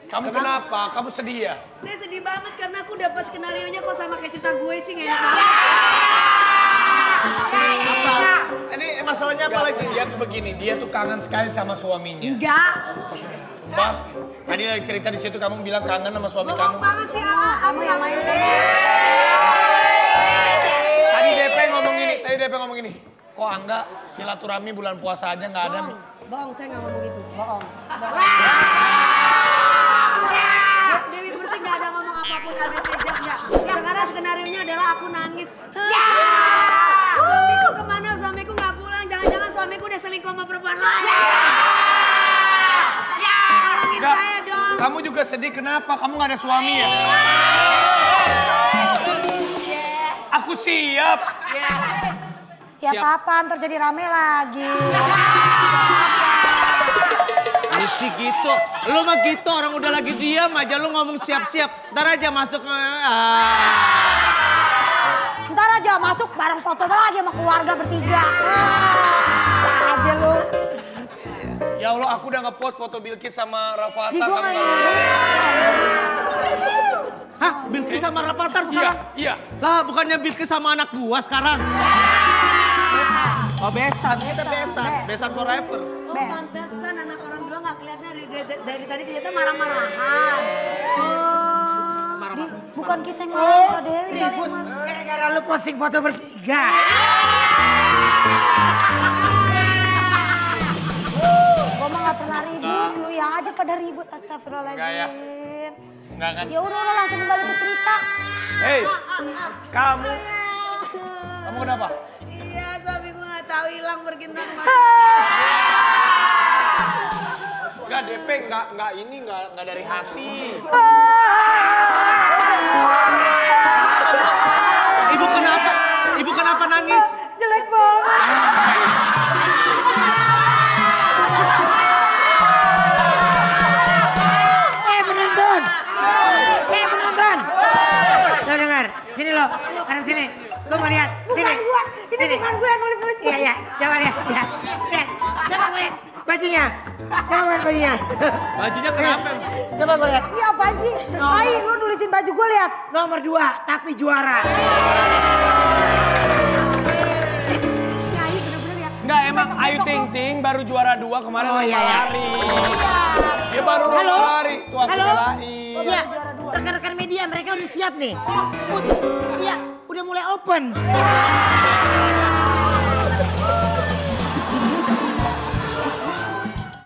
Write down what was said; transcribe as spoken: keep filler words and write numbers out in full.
Kamu kenapa? Kamu sedih ya? Saya sedih banget karena aku dapat skenario-nya kok sama kayak cerita gue sih nggak enak. Apa? Ini masalahnya apa lagi? Dia tuh begini, dia tuh kangen sekali sama suaminya. Enggak. Mbak, tadi lagi cerita di situ kamu bilang kangen sama suami Bohong kamu. banget sih, ah, kamu yang main. Tadi D P ngomong gini, tadi D P ngomong gini. Kok Angga silaturahmi bulan puasa aja nggak ada? Bohong, bohong, saya nggak ngomong gitu. Bohong. Dewi Persik nggak ada ngomong apapun, ada sejak nggak. Sekarang skenario-nya adalah aku nangis. Suamiku kemana? Suamiku nggak pulang. Jangan-jangan suamiku udah selingkuh sama perempuan lain. Tolongin Nggak, saya dong. kamu juga sedih kenapa? Kamu nggak ada suami ya? Aku siap. Siap apa? Ntar jadi rame lagi. Mesti gitu. Lu mah gitu, orang udah lagi diam aja lu ngomong siap-siap. Ntar aja masuk. Ah. Ntar aja masuk bareng foto lagi sama keluarga bertiga. Ah, aja lu. Ya Allah, aku udah ngepost foto Bilkis sama Rafathar. Di gua Kamu nggak nggak- Hah? Bilkis sama Rafathar Iya, sekarang? iya. Lah bukannya Bilkis sama anak gua sekarang? Oh besan, itu besan. Besan forever. Oh, pantesan anak orang dua nggak kelihatan dari, dari, dari tadi ternyata marah-marahan. Oh, Di, bukan kita yang marah, Kak Dewi. Ribut gara-gara lu posting foto bertiga. Gua mah nggak pernah ribut, lu yang aja pada ribut, astagfirullahaladzim. Enggak ya? Enggak kan? Ya udah, udah langsung balik ke cerita. Hei, kamu, kamu kenapa? Iya, suamiku nggak tahu hilang pergi entah kemana. Enggak, D P, enggak, enggak ini, enggak, enggak dari hati. Ibu kenapa? Ibu kenapa nangis? Jelek banget. Eh penonton, eh penonton. Lo dengar, sini lo, kanan sini. Lo mau lihat, sini. Bukan gua, ini Sini. bukan gua yang nulis-nulis. Iya iya, coba lihat, lihat, lihat. Coba gue lihat bajunya, coba gue lihat bajunya. Bajunya kenapa? Coba gue lihat. Ini apaan sih? Ai, lu nulisin baju gue lihat. Nomor dua, tapi juara. Ini Ai bener-bener ya. Enggak, emang Ayu Ting Ting baru juara dua kemarin Oh, lomba iya, iya. lari. Dia baru lomba Halo? lari, tuh aku Halo? belain. Iya, rekan-rekan media mereka udah siap nih. Put, iya, udah mulai open.